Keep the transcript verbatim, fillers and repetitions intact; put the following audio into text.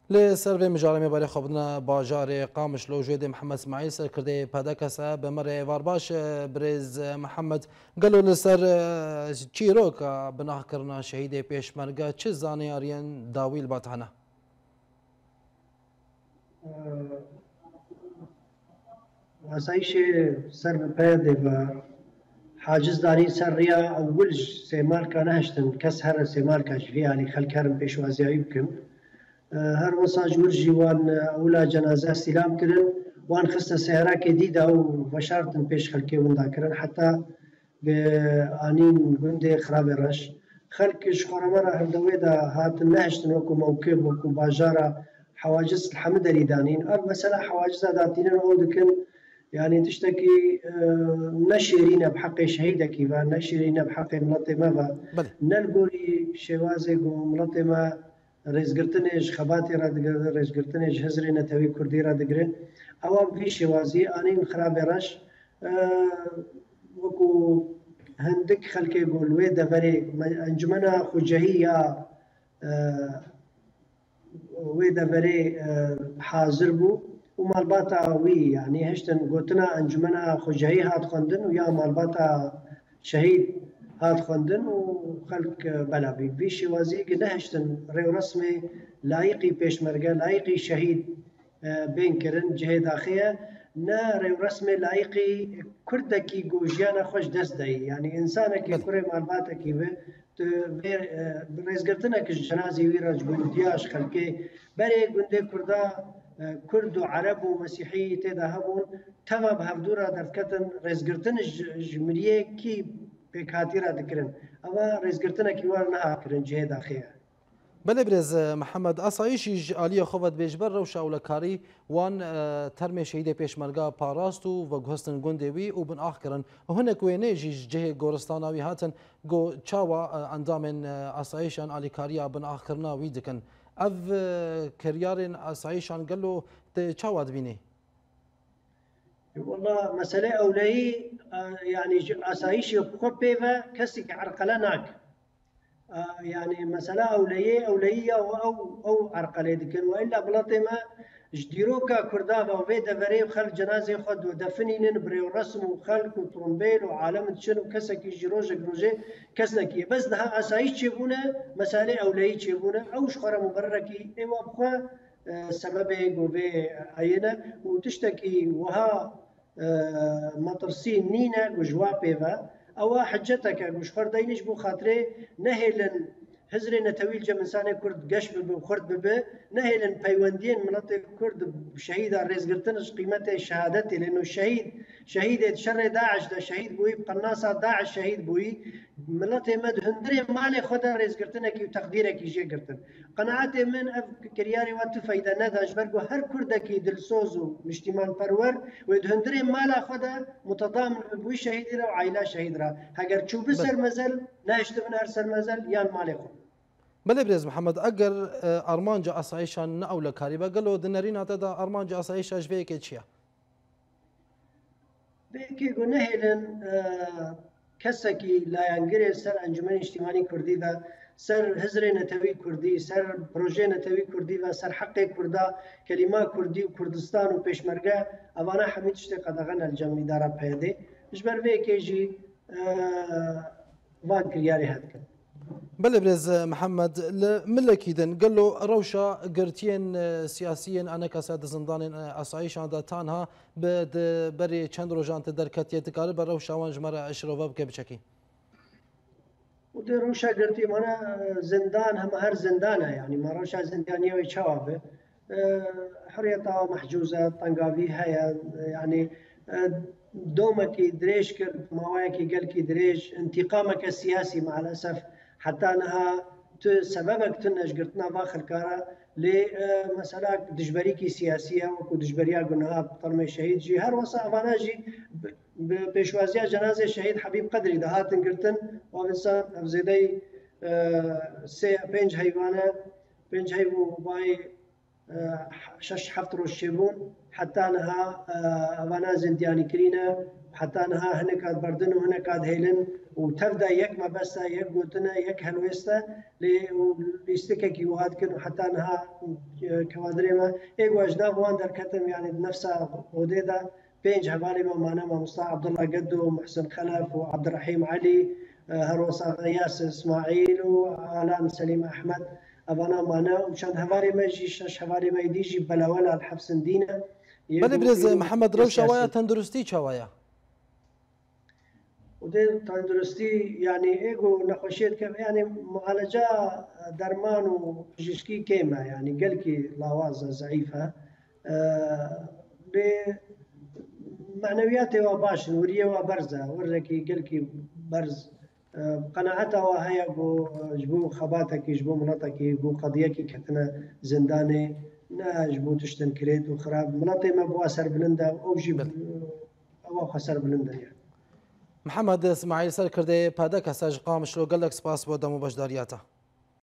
لسر به مجارمه برای خوابنا باجار قامش لوجود محمد اسماعیل سر کرده پدکسه به مره وارباش برز محمد قالوا لسر چیروک بناه کرنا شهید پیشمرگه چه زانی آریان داویل باتانه آسایش سر بپیده و حاجز داری سر ریا اولش سیمال کنه هشتن کس هر سیمال کشفی علی خلک هرم پیشوازی بکن هر وصا جور جوان اولا جنازه استلام کردن وان خست سهره که دید او بشارتن پیش خلکی وندا کردن حتی به آنین گنده خراب رش خلکش خرامر هندوی دا هات نهشتن وکو موکب وکو باجارا حواجز الحمد لله ار مثلا حواجز داتين او دكن يعني تشتكي نشرين بحق شهيدك ونشرين بحق ملطمة نلقوري شوازي ملطمة رئیس گرتنش خباتی را دگر رئیس گرتنش هزری نتوی کردی را دگره اوام في شوازی آنین خراب رش وکو هندک خلقی گلوی دفری انجمنا خوجهی یا وی دفری حاضر بو و مالباتا وی يعني هشتن قوتنا انجمنا خوجهی هات خندن و یا مالباتا شهید هات خواندن و خلق بلا بی بی شوازی که نهشتن ریو رسمی لایقی پیشمرگه لایقی شهید بین کرن جهه داخیه نه ریو رسمی لایقی کردکی گوجیانا خوش دست دهی یعنی انسان که کره مالباتا کی به رئیسگرتنا که جنازی وی راج بودیاش خلقی بره گنده کرده کرد و عرب و مسیحی تیدا هبون تمام هفدورا درکتن رئیسگرتن جمریه کی بكاتي را ذكرن اما رئيس قرتنا كيوار نها كرن جهه داخيه بله برز محمد اصایشی عالی خوبت بیشبر روش اولکاری وان ترم شهید پیشمرگا پاراستو و گهستن گندوی و بن آخرن هناك وينيجي جهه گورستاناوی هاتن گو چاوا اندامن اصایشان علیکاریا بن آخرنا ویدکن اف کریارن اصایشان قالوا چاوا دبینی والله مسألة أولي يعني أسايش يبقى كسك عرقلناك يعني مسألة أولية أولية أو أو أو عرقلة دكن وإلا بلطمة جديروكا كردابا وبيدا فريق خل جنازة خد ودفنين بريو رسم وخلق وطرمبيل وعالم تشن وكسك يجروج جروجي كسنكي بس ده أسايش يبونا مسألة أولية يبونا أو شخرة مبركي إيوا بخوا سبب جوبي عينة وتشتكي وها مطرسين نينا وجوا بيفا او حجتك مش خردينش بو خاطري نهلن هزري نتويل جمنساني كرد قش بب خرد بب نهلن بيوندين مناطق كرد شهيد الرئيس قرتنش قيمته شهادتي لانه الشهيد شهيد شر داعش ده شهيد بوي بقناصة داعش شهيد بوي ملاتي مد هندري مالي خدا رئيس قرتنك وتقديرك يجي قرتن قناعتي من اف كرياري وات فايدة نداش برقو هر كردكي دلسوزو مجتمان فرور ويد هندري مالا خدا متضامن بوي شهيد را وعائلة شهيد را هاگر چوب سر مزل ناشت من هر سر مزل يان مالي خود بله برز محمد اگر ارمانجا اصایشان نه اولکاری با قالوا دنرین هذا ارمانجا اصایش اجبه که چیه بيكي قلنا هيلن كسكي لا ينقري سر انجمن اجتماعي كردي ذا سر هزري نتوي كردي سر بروجي نتوي كردي ذا سر حقي كردا كلمة كردي وكردستان وبيشمرقة اوانا حميد اشتي قدغنا الجمعي دارا بهدي اجبر بيكي جي وان كرياري هدكن بله برز محمد ملكي دن قال له روشا قرتين سياسيا انا كاسات زندان اصايش عند تانها بد بري چند روجان تدركتيه تقال بروشا وانج مره اشرباب كبشكي ودي روشا قرتي مانا زندان هم هر زندانه يعني ما روشا زندانيه ويشوابه حريتها محجوزه طنقافي هيا يعني دومك دريش كرد مواكي قالكي دريش انتقامك السياسي مع الاسف حتى انها سببك تنش قرتنا باخر كارا لمسألة دجبريكي سياسية وكو دجبريا قلناها بطرمي شهيد جي هر وصا افانا جي بشوازيا جنازة شهيد حبيب قدري دهاتن قرتن وانسان افزيدي سي بينج هيوانا بينج هيو باي شش حفت روز شبون حتى انها ابانا زندياني كرينا حتى انها هناك بردن وهناك هيلن وتبدا يك ما بس يك قلتنا يك هلويستا ليستكك يوهاد كن حتى انها كوادريما ايغو اجناب وان در كتم يعني نفسها وديدا بينج حوالي ما معنا مصطفى عبد الله قدو ومحسن خلف وعبد الرحيم علي هروسا غياس اسماعيل وعلان سليم احمد ابانا معنا وشان هواري ما يجي شش هواري ما يجي بلا ولا الحبس دينا بله برز محمد روشا ويا تندرستي شوايا ودي تندرستي يعني ايجو نخشيت كيف يعني معالجه درمان وجشكي كيما يعني قلكي لاوازه ضعيفه أه معنوياتي وباش وريه وبرزه وركي قلكي برز أه قناعتها وهي جبو خباتك جبو مناطك جبو قضيك كتنا زنداني نا جبو تشتن كريت وخراب مناطي ما بوا سر بلندا او جيب او خسر بلندا يعني محمد اسماعیل سرکرده پادک ساج قامش رو گلک سپاس بودم و بجداریاته